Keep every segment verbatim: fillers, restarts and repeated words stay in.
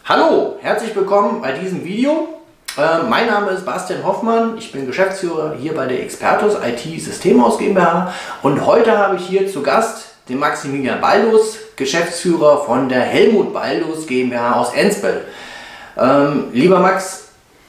Hallo, herzlich willkommen bei diesem Video. Äh, mein Name ist Bastian Hoffmann, ich bin Geschäftsführer hier bei der Expertus I T Systemhaus GmbH und heute habe ich hier zu Gast den Maximilian Baldus, Geschäftsführer von der Helmut Baldus GmbH aus Ensbel. Ähm, lieber Max,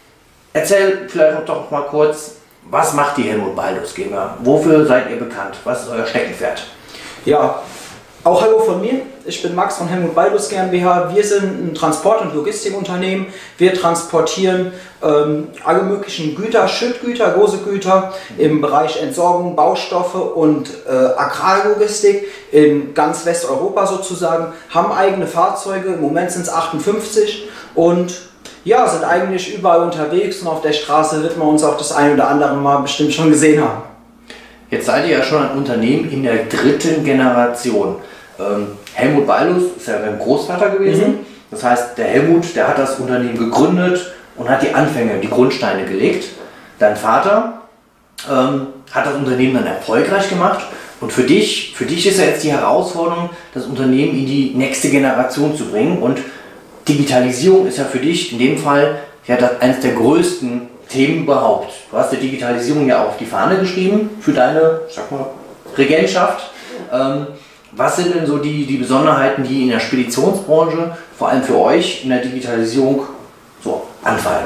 erzähl vielleicht doch mal kurz, was macht die Helmut Baldus GmbH? Wofür seid ihr bekannt? Was ist euer Steckenpferd? Ja, auch hallo von mir. Ich bin Max von Helmut Baldus GmbH. Wir sind ein Transport- und Logistikunternehmen. Wir transportieren ähm, alle möglichen Güter, Schüttgüter, große Güter im Bereich Entsorgung, Baustoffe und äh, Agrarlogistik in ganz Westeuropa sozusagen. Haben eigene Fahrzeuge, im Moment sind es achtundfünfzig und ja, sind eigentlich überall unterwegs und auf der Straße wird man uns auch das ein oder andere Mal bestimmt schon gesehen haben. Jetzt seid ihr ja schon ein Unternehmen in der dritten Generation. Ähm, Helmut Baldus ist ja dein Großvater gewesen. Mhm. Das heißt, der Helmut, der hat das Unternehmen gegründet und hat die Anfänge, die Grundsteine gelegt. Dein Vater ähm, hat das Unternehmen dann erfolgreich gemacht. Und für dich, für dich ist ja jetzt die Herausforderung, das Unternehmen in die nächste Generation zu bringen. Und Digitalisierung ist ja für dich in dem Fall ja das, eines der größten Themen überhaupt. Du hast die Digitalisierung ja auf die Fahne geschrieben für deine, sag mal, Regentschaft. Ähm, was sind denn so die, die Besonderheiten, die in der Speditionsbranche, vor allem für euch, in der Digitalisierung so anfallen?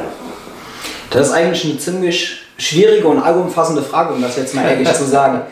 Das ist eigentlich eine ziemlich schwierige und allumfassende Frage, um das jetzt mal ehrlich zu sagen.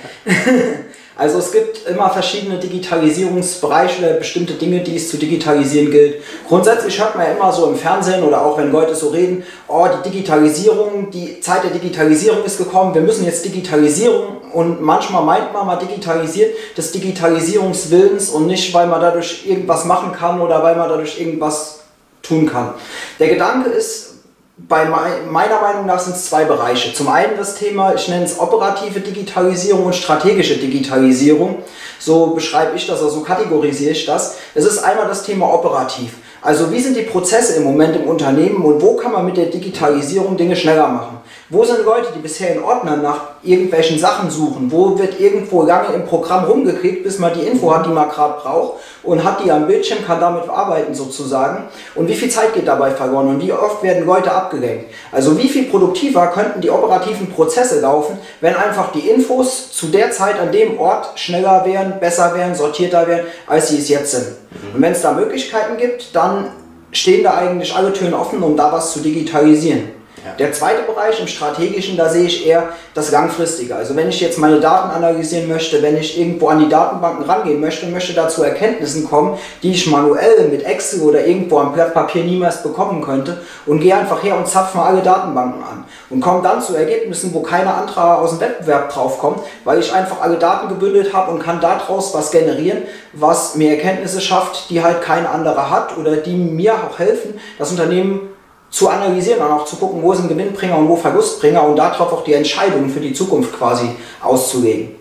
Also es gibt immer verschiedene Digitalisierungsbereiche oder bestimmte Dinge, die es zu digitalisieren gilt. Grundsätzlich hört man ja immer so im Fernsehen oder auch wenn Leute so reden, oh, die Digitalisierung, die Zeit der Digitalisierung ist gekommen, wir müssen jetzt Digitalisierung, und manchmal meint man mal digitalisiert des Digitalisierungswillens und nicht, weil man dadurch irgendwas machen kann oder weil man dadurch irgendwas tun kann. Der Gedanke ist, bei meiner Meinung nach sind es zwei Bereiche. Zum einen das Thema, ich nenne es operative Digitalisierung und strategische Digitalisierung. So beschreibe ich das, also so kategorisiere ich das. Es ist einmal das Thema operativ. Also wie sind die Prozesse im Moment im Unternehmen und wo kann man mit der Digitalisierung Dinge schneller machen? Wo sind Leute, die bisher in Ordnern nach irgendwelchen Sachen suchen? Wo wird irgendwo lange im Programm rumgeklickt, bis man die Info hat, die man gerade braucht und hat die am Bildschirm, kann damit arbeiten sozusagen? Und wie viel Zeit geht dabei verloren und wie oft werden Leute abgelenkt? Also wie viel produktiver könnten die operativen Prozesse laufen, wenn einfach die Infos zu der Zeit an dem Ort schneller wären, besser wären, sortierter wären, als sie es jetzt sind? Mhm. Und wenn es da Möglichkeiten gibt, dann stehen da eigentlich alle Türen offen, um da was zu digitalisieren. Ja. Der zweite Bereich im Strategischen, da sehe ich eher das Langfristige. Also wenn ich jetzt meine Daten analysieren möchte, wenn ich irgendwo an die Datenbanken rangehen möchte, möchte da zu Erkenntnissen kommen, die ich manuell mit Excel oder irgendwo am Blatt Papier niemals bekommen könnte und gehe einfach her und zapfe mal alle Datenbanken an und komme dann zu Ergebnissen, wo keiner anderer aus dem Wettbewerb draufkommt, weil ich einfach alle Daten gebündelt habe und kann daraus was generieren, was mir Erkenntnisse schafft, die halt kein anderer hat oder die mir auch helfen, das Unternehmen zu analysieren und auch zu gucken, wo sind Gewinnbringer und wo Verlustbringer und darauf auch die Entscheidungen für die Zukunft quasi auszulegen.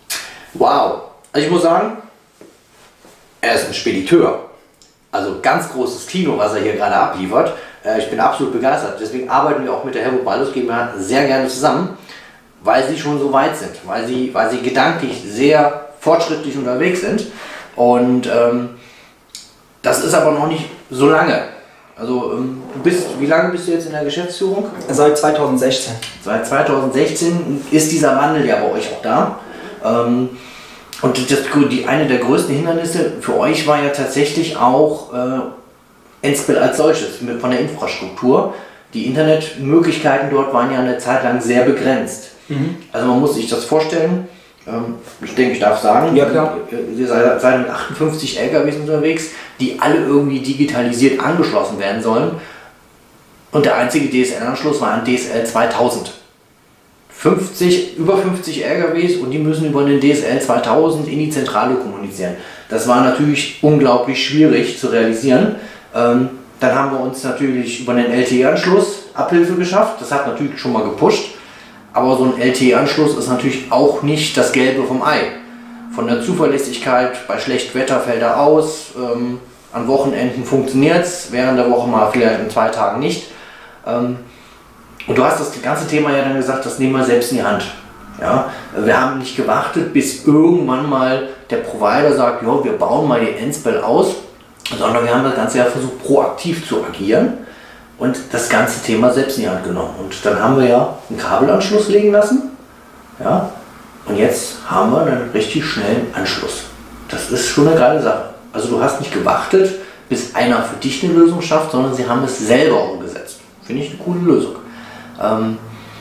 Wow, also ich muss sagen, er ist ein Spediteur. Also ganz großes Kino, was er hier gerade abliefert. Ich bin absolut begeistert. Deswegen arbeiten wir auch mit der Helmut Baldus GmbH sehr gerne zusammen, weil sie schon so weit sind, weil sie, weil sie gedanklich sehr fortschrittlich unterwegs sind. Und ähm, das ist aber noch nicht so lange. Also ähm, du bist, wie lange bist du jetzt in der Geschäftsführung? Seit zweitausendsechzehn. Seit zweitausendsechzehn ist dieser Wandel ja bei euch auch da. Ähm, und das, die, eine der größten Hindernisse für euch war ja tatsächlich auch äh, Ensbel als solches, mit, von der Infrastruktur. Die Internetmöglichkeiten dort waren ja eine Zeit lang sehr begrenzt. Mhm. Also man muss sich das vorstellen. Ähm, ich denke, ich darf sagen, ja, klar. Ihr seid, seid mit achtundfünfzig L K Ws unterwegs, die alle irgendwie digitalisiert angeschlossen werden sollen. Und der einzige D S L-Anschluss war ein D S L zweitausend. fünfzig, über fünfzig L K Ws und die müssen über den D S L zweitausend in die Zentrale kommunizieren. Das war natürlich unglaublich schwierig zu realisieren. Ähm, dann haben wir uns natürlich über den L T E-Anschluss Abhilfe geschafft. Das hat natürlich schon mal gepusht. Aber so ein L T E-Anschluss ist natürlich auch nicht das Gelbe vom Ei. Von der Zuverlässigkeit, bei schlechtem Wetter fällt er aus, ähm, an Wochenenden funktioniert es, während der Woche mal vielleicht in zwei Tagen nicht. Ähm, und du hast das ganze Thema ja dann gesagt, das nehmen wir selbst in die Hand. Ja? Wir haben nicht gewartet, bis irgendwann mal der Provider sagt, jo, wir bauen mal die Ensbel aus sondern wir haben das ganze Jahr versucht, proaktiv zu agieren und das ganze Thema selbst in die Hand genommen. Und dann haben wir ja einen Kabelanschluss legen lassen, ja, und jetzt haben wir einen richtig schnellen Anschluss. Das ist schon eine geile Sache. Also du hast nicht gewartet, bis einer für dich eine Lösung schafft, sondern sie haben es selber umgesetzt. Finde ich eine coole Lösung. Ähm,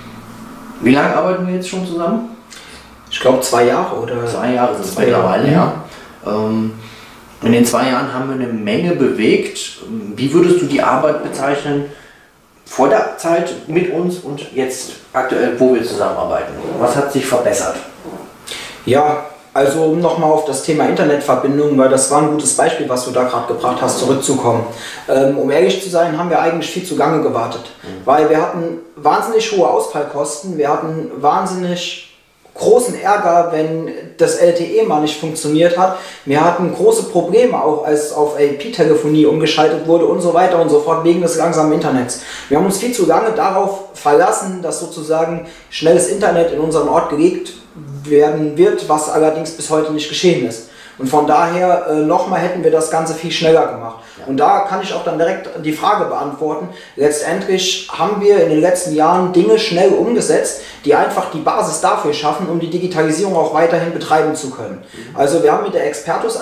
wie lange arbeiten wir jetzt schon zusammen? Ich glaube zwei Jahre oder? Zwei Jahre sind es mittlerweile, ja. Ähm, in den zwei Jahren haben wir eine Menge bewegt. Wie würdest du die Arbeit bezeichnen vor der Zeit mit uns und jetzt aktuell, wo wir zusammenarbeiten? Was hat sich verbessert? Ja, also um nochmal auf das Thema Internetverbindung, weil das war ein gutes Beispiel, was du da gerade gebracht hast, zurückzukommen. Ähm, um ehrlich zu sein, haben wir eigentlich viel zu lange gewartet, mhm. weil wir hatten wahnsinnig hohe Ausfallkosten, wir hatten wahnsinnig großen Ärger, wenn das L T E mal nicht funktioniert hat. Wir hatten große Probleme auch, als auf A P-Telefonie umgeschaltet wurde und so weiter und so fort, wegen des langsamen Internets. Wir haben uns viel zu lange darauf verlassen, dass sozusagen schnelles Internet in unserem Ort gelegt werden wird, was allerdings bis heute nicht geschehen ist. Und von daher äh, nochmal hätten wir das Ganze viel schneller gemacht. Ja. Und da kann ich auch dann direkt die Frage beantworten. Letztendlich haben wir in den letzten Jahren Dinge schnell umgesetzt, die einfach die Basis dafür schaffen, um die Digitalisierung auch weiterhin betreiben zu können. Mhm. Also wir haben mit der Expertus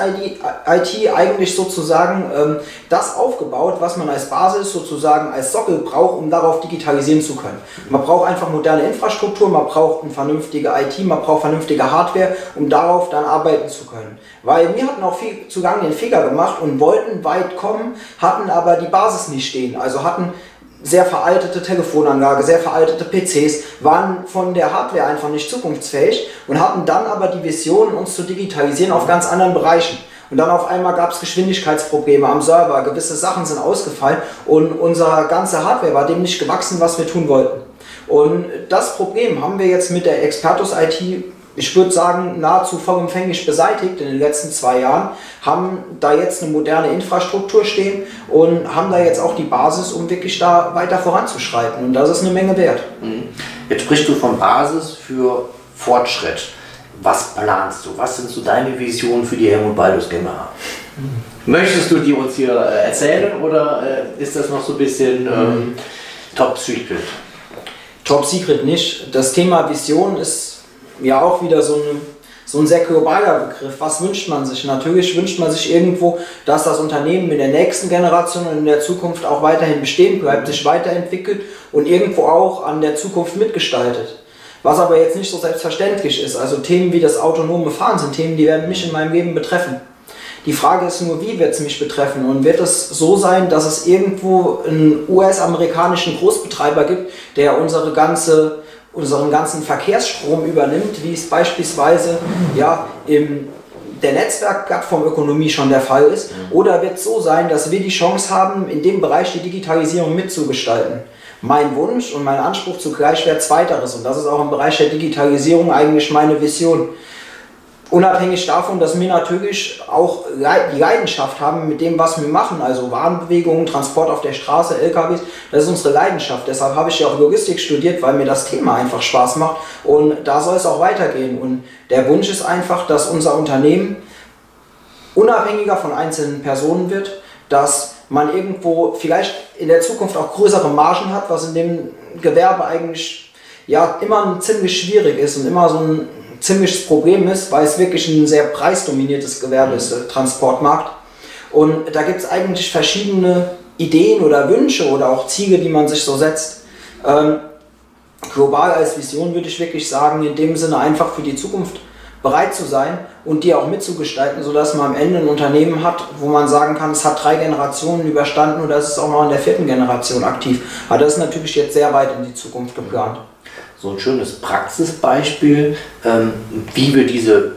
I T eigentlich sozusagen ähm, das aufgebaut, was man als Basis sozusagen als Sockel braucht, um darauf digitalisieren zu können. Man braucht einfach moderne Infrastruktur, man braucht eine vernünftige I T, man braucht vernünftige Hardware, um darauf dann arbeiten zu können. Weil wir hatten auch viel zu lange den Fehler gemacht und wollten weit kommen, hatten aber die Basis nicht stehen. Also hatten sehr veraltete Telefonanlage, sehr veraltete P Cs, waren von der Hardware einfach nicht zukunftsfähig und hatten dann aber die Vision, uns zu digitalisieren auf ganz anderen Bereichen. Und dann auf einmal gab es Geschwindigkeitsprobleme am Server, gewisse Sachen sind ausgefallen und unsere ganze Hardware war dem nicht gewachsen, was wir tun wollten. Und das Problem haben wir jetzt mit der Expertus I T, ich würde sagen, nahezu vollumfänglich beseitigt in den letzten zwei Jahren, haben da jetzt eine moderne Infrastruktur stehen und haben da jetzt auch die Basis, um wirklich da weiter voranzuschreiten. Und das ist eine Menge wert. Jetzt sprichst du von Basis für Fortschritt. Was planst du? Was sind so deine Visionen für die Helmut Baldus GmbH? Möchtest du die uns hier erzählen oder ist das noch so ein bisschen ähm, Top Secret? Top Secret nicht. Das Thema Vision ist ja auch wieder so ein, so ein sehr globaler Begriff. Was wünscht man sich? Natürlich wünscht man sich irgendwo, dass das Unternehmen in der nächsten Generation und in der Zukunft auch weiterhin bestehen bleibt, sich weiterentwickelt und irgendwo auch an der Zukunft mitgestaltet. Was aber jetzt nicht so selbstverständlich ist. Also Themen wie das autonome Fahren sind Themen, die werden mich in meinem Leben betreffen. Die Frage ist nur, wie wird es mich betreffen? Und wird es so sein, dass es irgendwo einen U S-amerikanischen Großbetreiber gibt, der unsere ganze unseren ganzen Verkehrsstrom übernimmt, wie es beispielsweise ja, in der Netzwerkplattformökonomie schon der Fall ist? Oder wird es so sein, dass wir die Chance haben, in dem Bereich die Digitalisierung mitzugestalten? Mein Wunsch und mein Anspruch zugleich wäre zweiteres, und das ist auch im Bereich der Digitalisierung eigentlich meine Vision. Unabhängig davon, dass wir natürlich auch die Leidenschaft haben mit dem, was wir machen, also Warenbewegungen, Transport auf der Straße, L K Ws, das ist unsere Leidenschaft. Deshalb habe ich ja auch Logistik studiert, weil mir das Thema einfach Spaß macht und da soll es auch weitergehen. Und der Wunsch ist einfach, dass unser Unternehmen unabhängiger von einzelnen Personen wird, dass man irgendwo vielleicht in der Zukunft auch größere Margen hat, was in dem Gewerbe eigentlich ja immer ziemlich schwierig ist und immer so ein ziemliches Problem ist, weil es wirklich ein sehr preisdominiertes Gewerbe ist, der Transportmarkt. Und da gibt es eigentlich verschiedene Ideen oder Wünsche oder auch Ziele, die man sich so setzt. Ähm, global als Vision würde ich wirklich sagen, in dem Sinne einfach für die Zukunft bereit zu sein und die auch mitzugestalten, sodass man am Ende ein Unternehmen hat, wo man sagen kann, es hat drei Generationen überstanden oder es ist auch noch in der vierten Generation aktiv. Aber das ist natürlich jetzt sehr weit in die Zukunft geplant. So ein schönes Praxisbeispiel, ähm, wie wir diese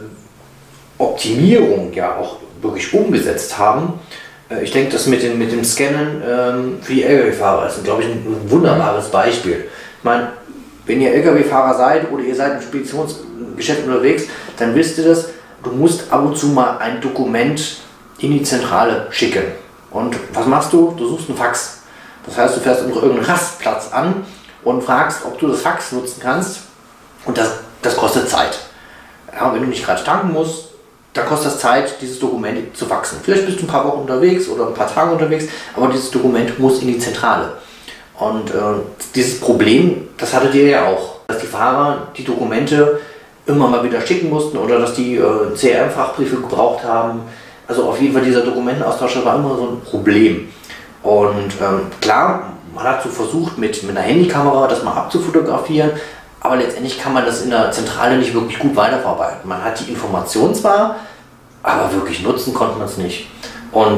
Optimierung ja auch wirklich umgesetzt haben. Äh, ich denke, das mit, den, mit dem Scannen ähm, für die L K W-Fahrer ist, glaube ich, ein wunderbares Beispiel. Ich meine, wenn ihr L K W-Fahrer seid oder ihr seid im Speditionsgeschäft unterwegs, dann wisst ihr das, du musst ab und zu mal ein Dokument in die Zentrale schicken. Und was machst du? Du suchst einen Fax. Das heißt, du fährst irgendeinen Rastplatz an und fragst, ob du das Fax nutzen kannst, und das, das kostet Zeit. Ja, wenn du nicht gerade tanken musst, da kostet das Zeit, dieses Dokument zu wachsen. Vielleicht bist du ein paar Wochen unterwegs oder ein paar Tage unterwegs, aber dieses Dokument muss in die Zentrale. Und äh, dieses Problem, das hattet ihr ja auch, dass die Fahrer die Dokumente immer mal wieder schicken mussten oder dass die äh, C R M-Fachbriefe gebraucht haben. Also auf jeden Fall dieser Dokumentenaustausch war immer so ein Problem. Und ähm, klar, man hat so versucht mit, mit einer Handykamera das mal abzufotografieren, aber letztendlich kann man das in der Zentrale nicht wirklich gut weiterverarbeiten. Man hat die Information zwar, aber wirklich nutzen konnte man es nicht. Und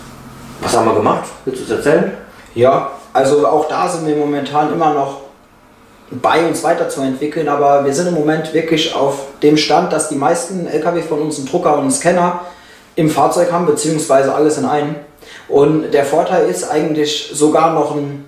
was haben wir gemacht? Willst du es erzählen? Ja, also auch da sind wir momentan immer noch bei, uns weiterzuentwickeln, aber wir sind im Moment wirklich auf dem Stand, dass die meisten L K W von uns einen Drucker und einen Scanner im Fahrzeug haben, beziehungsweise alles in einem. Und der Vorteil ist eigentlich sogar noch ein,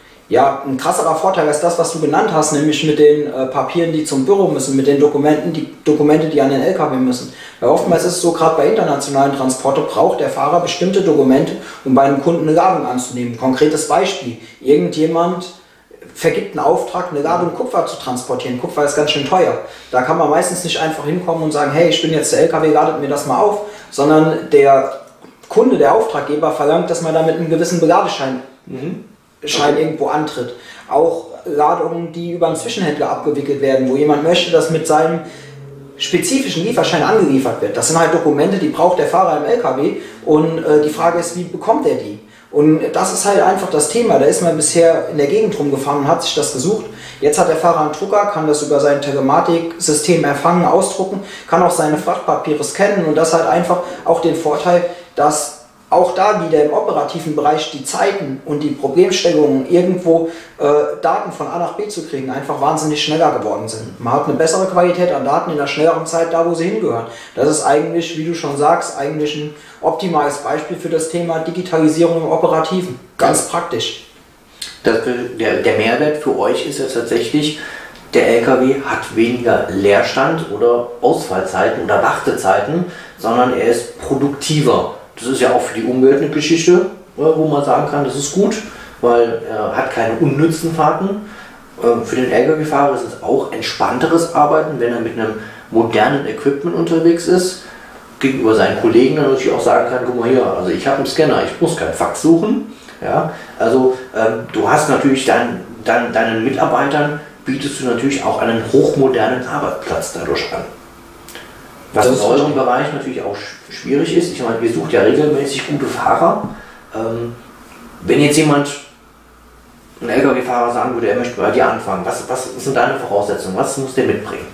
ja, ein krasserer Vorteil als das, was du genannt hast, nämlich mit den äh, Papieren, die zum Büro müssen, mit den Dokumenten, die Dokumente, die an den L K W müssen. Weil oftmals ist es so, gerade bei internationalen Transporten braucht der Fahrer bestimmte Dokumente, um bei einem Kunden eine Ladung anzunehmen. Konkretes Beispiel, irgendjemand vergibt einen Auftrag, eine Ladung Kupfer zu transportieren. Kupfer ist ganz schön teuer. Da kann man meistens nicht einfach hinkommen und sagen, hey, ich bin jetzt der L K W, ladet mir das mal auf, sondern der Kunde, der Auftraggeber verlangt, dass man da mit einem gewissen Beladeschein mhm. Schein okay. irgendwo antritt. Auch Ladungen, die über einen Zwischenhändler abgewickelt werden, wo jemand möchte, dass mit seinem spezifischen Lieferschein angeliefert wird. Das sind halt Dokumente, die braucht der Fahrer im L K W und äh, die Frage ist, wie bekommt er die? Und das ist halt einfach das Thema. Da ist man bisher in der Gegend rumgefahren und hat sich das gesucht. Jetzt hat der Fahrer einen Drucker, kann das über sein Telematiksystem erfangen, ausdrucken, kann auch seine Frachtpapiere scannen und das hat einfach auch den Vorteil, dass auch da wieder im operativen Bereich die Zeiten und die Problemstellungen irgendwo äh, Daten von A nach B zu kriegen einfach wahnsinnig schneller geworden sind. Man hat eine bessere Qualität an Daten in einer schnelleren Zeit da, wo sie hingehören. Das ist eigentlich, wie du schon sagst, eigentlich ein optimales Beispiel für das Thema Digitalisierung im Operativen. Ganz praktisch. Das, der, der Mehrwert für euch ist jetzt tatsächlich, der L K W hat weniger Leerstand oder Ausfallzeiten oder Wartezeiten, sondern er ist produktiver. Das ist ja auch für die Umwelt eine Geschichte, wo man sagen kann, das ist gut, weil er hat keine unnützen Fahrten. Für den L K W-Fahrer ist es auch entspannteres Arbeiten, wenn er mit einem modernen Equipment unterwegs ist, gegenüber seinen Kollegen dann natürlich auch sagen kann, guck mal hier, also ich habe einen Scanner, ich muss kein Fax suchen. Ja? Also ähm, du hast natürlich dein, dein, deinen Mitarbeitern, bietest du natürlich auch einen hochmodernen Arbeitsplatz dadurch an. Was in eurem Bereich natürlich auch schwierig ist, ich meine, ihr sucht ja regelmäßig gute Fahrer. Ähm, wenn jetzt jemand, ein L K W-Fahrer sagen würde, er möchte bei dir anfangen, was, was sind deine Voraussetzungen, was muss der mitbringen?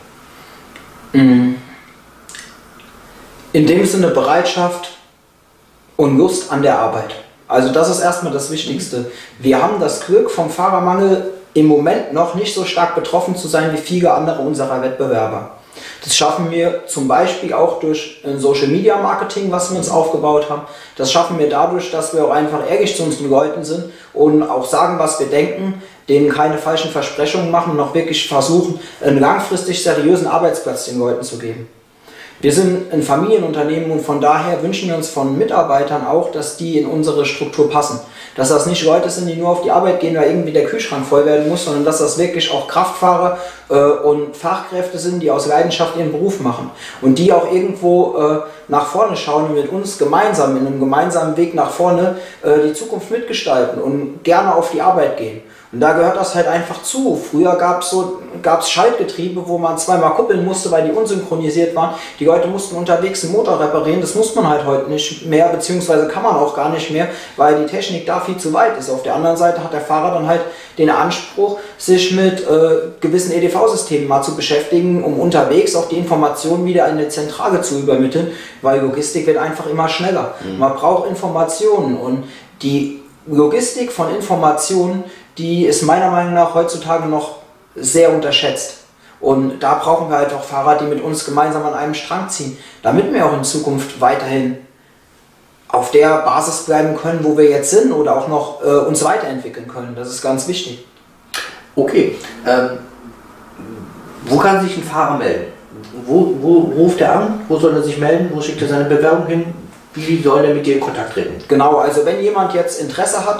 In dem Sinne Bereitschaft und Lust an der Arbeit. Also das ist erstmal das Wichtigste. Wir haben das Glück, vom Fahrermangel im Moment noch nicht so stark betroffen zu sein wie viele andere unserer Wettbewerber. Das schaffen wir zum Beispiel auch durch ein Social Media Marketing, was wir uns aufgebaut haben. Das schaffen wir dadurch, dass wir auch einfach ehrlich zu unseren Leuten sind und auch sagen, was wir denken, denen keine falschen Versprechungen machen und auch wirklich versuchen, einen langfristig seriösen Arbeitsplatz den Leuten zu geben. Wir sind ein Familienunternehmen und von daher wünschen wir uns von Mitarbeitern auch, dass die in unsere Struktur passen. Dass das nicht Leute sind, die nur auf die Arbeit gehen, weil irgendwie der Kühlschrank voll werden muss, sondern dass das wirklich auch Kraftfahrer äh, und Fachkräfte sind, die aus Leidenschaft ihren Beruf machen. Und die auch irgendwo äh, nach vorne schauen und mit uns gemeinsam, in einem gemeinsamen Weg nach vorne, äh, die Zukunft mitgestalten und gerne auf die Arbeit gehen. Und da gehört das halt einfach zu. Früher gab es so, gab's Schaltgetriebe, wo man zweimal kuppeln musste, weil die unsynchronisiert waren. Die Leute mussten unterwegs einen Motor reparieren. Das muss man halt heute nicht mehr, beziehungsweise kann man auch gar nicht mehr, weil die Technik da viel zu weit ist. Auf der anderen Seite hat der Fahrer dann halt den Anspruch, sich mit äh, gewissen E D V-Systemen mal zu beschäftigen, um unterwegs auch die Informationen wieder in eine Zentrale zu übermitteln, weil Logistik wird einfach immer schneller. Mhm. Man braucht Informationen und die Logistik von Informationen, die ist meiner Meinung nach heutzutage noch sehr unterschätzt. Und da brauchen wir halt auch Fahrer, die mit uns gemeinsam an einem Strang ziehen, damit wir auch in Zukunft weiterhin auf der Basis bleiben können, wo wir jetzt sind oder auch noch äh, uns weiterentwickeln können. Das ist ganz wichtig. Okay, ähm, wo kann sich ein Fahrer melden? Wo, wo ruft er an? Wo soll er sich melden? Wo schickt er seine Bewerbung hin? Wie soll er mit dir in Kontakt treten? Genau, also wenn jemand jetzt Interesse hat,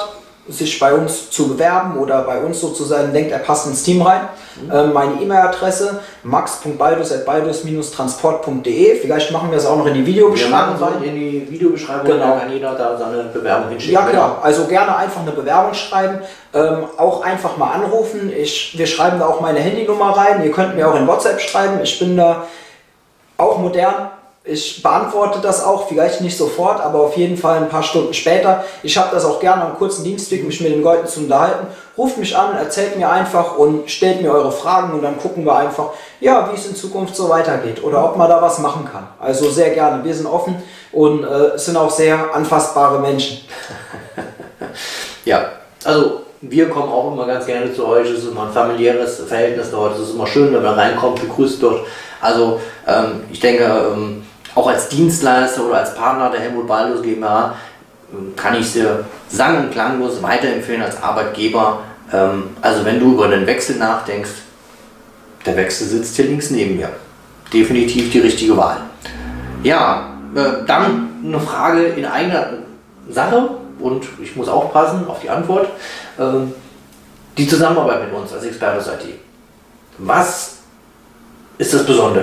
sich bei uns zu bewerben oder bei uns sozusagen denkt, er passt ins Team rein. Mhm. Ähm, meine E-Mail-Adresse max punkt baldus at baldus Bindestrich transport punkt de. Vielleicht machen wir es auch noch in die Videobeschreibung rein. In die Videobeschreibung, genau. Da kann jeder da seine Bewerbung hinschicken. Ja klar, also gerne einfach eine Bewerbung schreiben, ähm, auch einfach mal anrufen. Ich, wir schreiben da auch meine Handynummer rein. Ihr könnt mir auch in WhatsApp schreiben. Ich bin da auch modern. Ich beantworte das auch, vielleicht nicht sofort, aber auf jeden Fall ein paar Stunden später. Ich habe das auch gerne am kurzen Dienstweg, mich mit den Leuten zu unterhalten. Ruft mich an, erzählt mir einfach und stellt mir eure Fragen und dann gucken wir einfach, ja, wie es in Zukunft so weitergeht oder ob man da was machen kann. Also sehr gerne, wir sind offen und äh, sind auch sehr anfassbare Menschen. Ja, also wir kommen auch immer ganz gerne zu euch. Es ist immer ein familiäres Verhältnis dort. Es ist immer schön, wenn man reinkommt, begrüßt dort. Also ähm, ich denke, ähm, auch als Dienstleister oder als Partner der Helmut Baldus GmbH ähm, kann ich dir sang- und klanglos weiterempfehlen als Arbeitgeber. Ähm, also wenn du über den Wechsel nachdenkst, der Wechsel sitzt hier links neben mir. Definitiv die richtige Wahl. Ja, äh, dann eine Frage in eigener Sache und ich muss aufpassen auf die Antwort. Ähm, die Zusammenarbeit mit uns als Expertus I T. Was ist das Besondere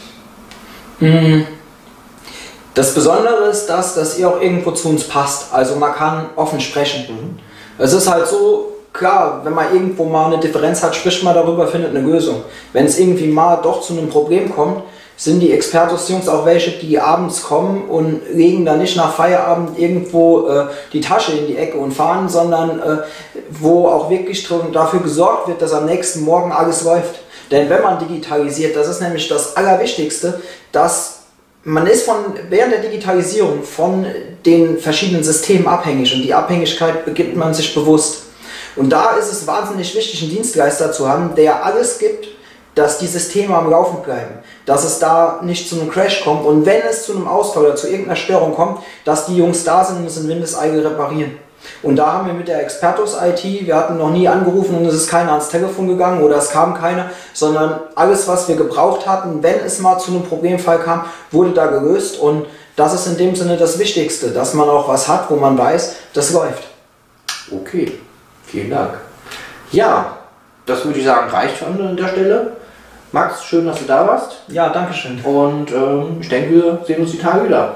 daran? Das Besondere ist das, dass ihr auch irgendwo zu uns passt. Also man kann offen sprechen. Mhm. Es ist halt so, klar, wenn man irgendwo mal eine Differenz hat, spricht man darüber, findet eine Lösung. Wenn es irgendwie mal doch zu einem Problem kommt, sind die Expertus-Jungs auch welche, die abends kommen und legen dann nicht nach Feierabend irgendwo äh, die Tasche in die Ecke und fahren, sondern äh, wo auch wirklich dafür gesorgt wird, dass am nächsten Morgen alles läuft. Denn wenn man digitalisiert, das ist nämlich das Allerwichtigste, dass man ist von, während der Digitalisierung von den verschiedenen Systemen abhängig und die Abhängigkeit beginnt man sich bewusst. Und da ist es wahnsinnig wichtig, einen Dienstleister zu haben, der alles gibt, dass die Systeme am Laufen bleiben, dass es da nicht zu einem Crash kommt und wenn es zu einem Ausfall oder zu irgendeiner Störung kommt, dass die Jungs da sind und es in Windeseile reparieren. Und da haben wir mit der Expertus I T, wir hatten noch nie angerufen und es ist keiner ans Telefon gegangen oder es kam keiner, sondern alles, was wir gebraucht hatten, wenn es mal zu einem Problemfall kam, wurde da gelöst und das ist in dem Sinne das Wichtigste, dass man auch was hat, wo man weiß, das läuft. Okay, vielen Dank. Ja, das würde ich sagen, reicht an der Stelle. Max, schön, dass du da warst. Ja, danke schön. Und ähm, ich denke, wir sehen uns die Tage wieder.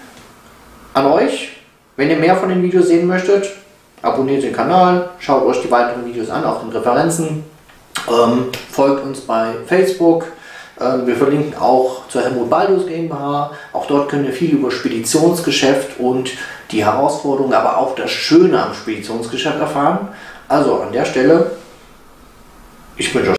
An euch, wenn ihr mehr von den Videos sehen möchtet, abonniert den Kanal, schaut euch die weiteren Videos an auf den Referenzen, ähm, folgt uns bei Facebook. Ähm, wir verlinken auch zur Helmut Baldus GmbH. Auch dort könnt ihr viel über Speditionsgeschäft und die Herausforderungen, aber auch das Schöne am Speditionsgeschäft erfahren. Also an der Stelle, ich wünsche euch